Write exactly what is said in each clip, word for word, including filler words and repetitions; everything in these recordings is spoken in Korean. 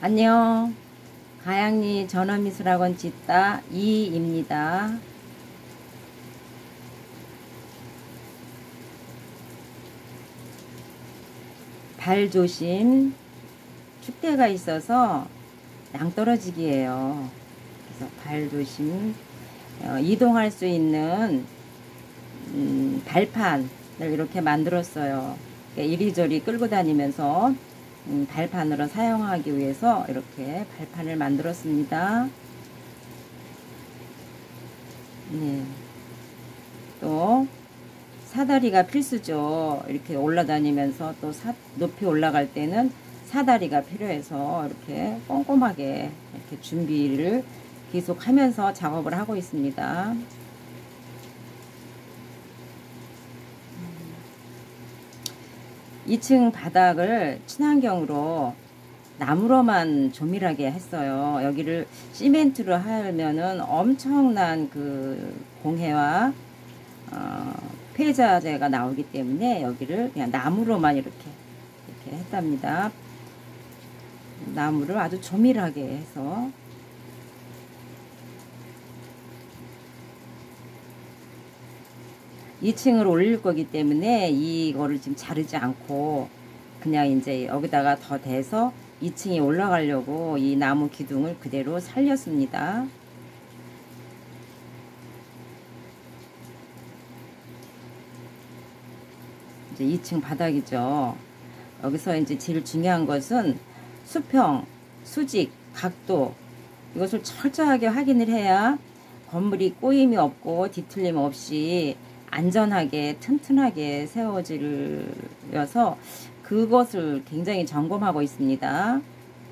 안녕. 가양리 전원미술학원 짓다 이입니다. 발 조심. 축대가 있어서 낭떠러지기예요. 그래서 발 조심. 어, 이동할 수 있는 음, 발판을 이렇게 만들었어요. 그러니까 이리저리 끌고 다니면서 음, 발판으로 사용하기 위해서 이렇게 발판을 만들었습니다. 네. 또 사다리가 필수죠. 이렇게 올라다니면서 또 사, 높이 올라갈 때는 사다리가 필요해서 이렇게 꼼꼼하게 이렇게 준비를 계속 하면서 작업을 하고 있습니다. 이 층 바닥을 친환경으로 나무로만 조밀하게 했어요. 여기를 시멘트로 하면은 엄청난 그 공해와 어, 폐자재가 나오기 때문에 여기를 그냥 나무로만 이렇게 이렇게 했답니다. 나무를 아주 조밀하게 해서 이 층을 올릴 거기 때문에 이거를 지금 자르지 않고 그냥 이제 여기다가 더 대서 이 층에 올라가려고 이 나무 기둥을 그대로 살렸습니다. 이제 이 층 바닥이죠. 여기서 이제 제일 중요한 것은 수평, 수직, 각도 이것을 철저하게 확인을 해야 건물이 꼬임이 없고 뒤틀림 없이 안전하게 튼튼하게 세워지려서 그것을 굉장히 점검하고 있습니다.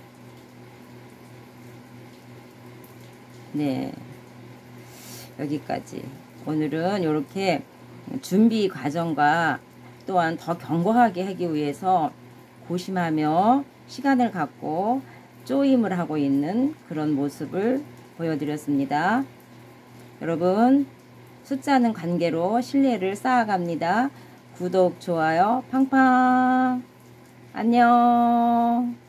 네, 여기까지. 오늘은 이렇게 준비 과정과 또한 더 견고하게 하기 위해서 고심하며 시간을 갖고 조임을 하고 있는 그런 모습을 보여드렸습니다. 여러분, 숫자는 관계로 신뢰를 쌓아갑니다. 구독, 좋아요, 팡팡. 안녕.